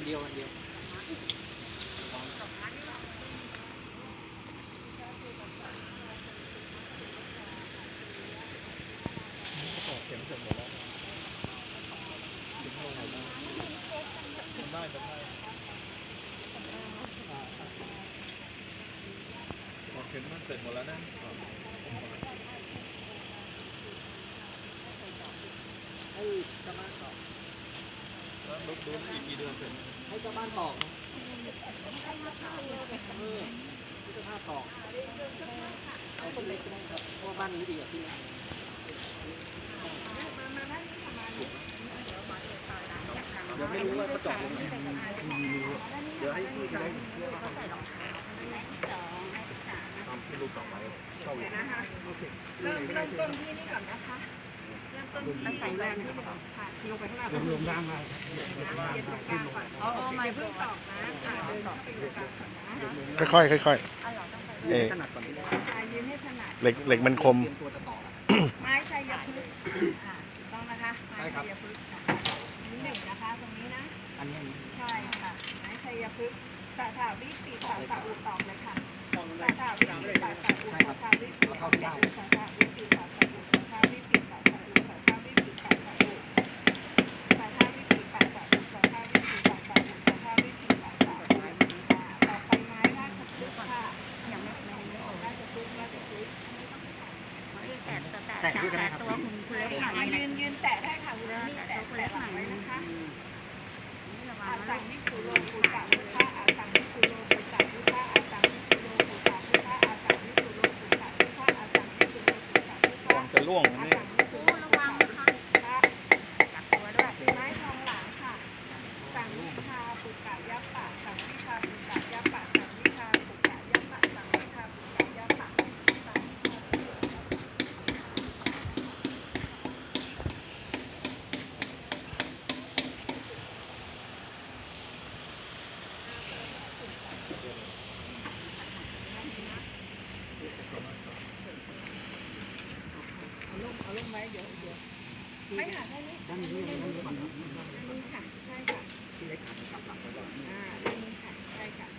เดียวเข็มเสร็จหมดแล้วถึงโรงไหนบ้างทำได้เข็มมันเสร็จหมดแล้วนะให้เจ้าบ้านตอกแล้วดูอีกกี่เดือนเสร็จให้เจ้าบ้านตอกที่จะผ้าตอกเอาต้นเล็กก็ได้ครับเพราะบ้านนี้ดีกว่าที่นี่เดี๋ยวไม่รู้ว่าเขาจอดตรงไหนเดี๋ยวให้พี่ใช้ทำที่ลูกต่อไปเข้าเลยนะคะเริ่มต้นที่นี่ก่อนนะคะเริ่มต้นที่ใส่แว่นที่ก่อนค่ะลงไปข้างล่างลงล่างเลยเย็นตรงกลางก่อนไม่เพิ่งตอกนะเดินเข้าไปตรงกลางก่อนนะค่อยถนัดก่อนยืนให้ถนัดเหล็กมันคมไม้ชัยพฤกษ์ถูกต้องนะคะไม้ชัยพฤกษ์นี่หนึ่งนะคะตรงนี้นะอันนี้ใช่ค่ะไม้ชัยพฤกษ์สาถาวิปีตาสาอุตอกเลยค่ะสาถาวิปีตาสาอุสาถาวิปีตาสาอุสาถาวิปีตาสาอุสาถาวิปีตาสาอุสาถาวิปีตาสาอุสาถาวิปีตาสาอุสาถาวิปีตาสาอุสาถาวิปีตาสาอุต่อไปไม้ราชพฤกษ์ค่ะยังไม่ราชพฤกษ์แต่ตัวคุณเล็กหน่อยยืนแตะได้ค่ะคุณนี่แตะหลังไว้นะคะอาสังวิสุโลกุสาพุทธะอาสังวิสุโลกุสาพุทธะอาสังวิสุโลกุสาพุทธะอาสังวิสุโลกุสาพุทธะอาสังวิสุโลกุสาพุทธะจะล่วงนะนี่ระวังนะคะจับตัวด้วยไม้ทองหลางค่ะสังวิชาปุกกะยัปปะสังวิชาปุกกะยัปปะสังวิชาปุกกะยัปปะสังวิชาปุกกะยัปปะเอาลงไว้เดี๋ยวไม่ค่ะแค่นี้ด้านนี้ค่ะใช่ค่ะที่เล็กขากับหลังก่อนด้านนี้ค่ะใช่ค่ะ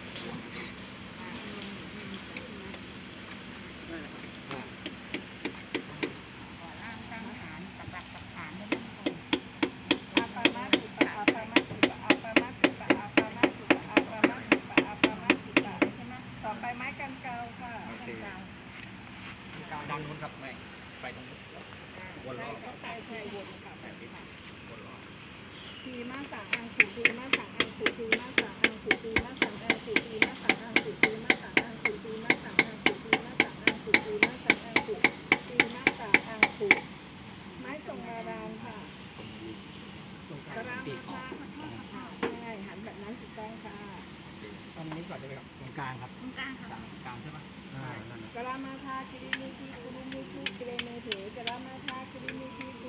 ตั้งฐานกับหลักฐานได้ไหมอาปามาสุปะอาปามาสุปะอาปามาสุปะอาปามาสุปะอาปามาสุปะอาปามาสุปะใช่ไหมต่อไปไม้กันเกาค่ะกันเกาดังนู้นครับไม่ไปตรงนู้นวนรอบใช่วนค่ะวนรอบทีมาสังอังขุทีมาสังอังขุทีมาสังอังขุทีมาสังอังขุทีมาสังอังขุทีมาสังอังขุทีมาสังอังขุทีมาสังอังขุทีมาสังอังขุทีมาสังอังขุไม้ทรงบาดาลค่ะกระรามค่ะใช่หันแบบนั้นถูกต้องค่ะตอนนี้ก่อนจะไปกับตรงกลางครับตรงกลางค่ะกลางใช่ไหมกระรามาธาคิริมิธีกุรุมิธีกิเลเมเถกระรามาธาคิริมิธีกุ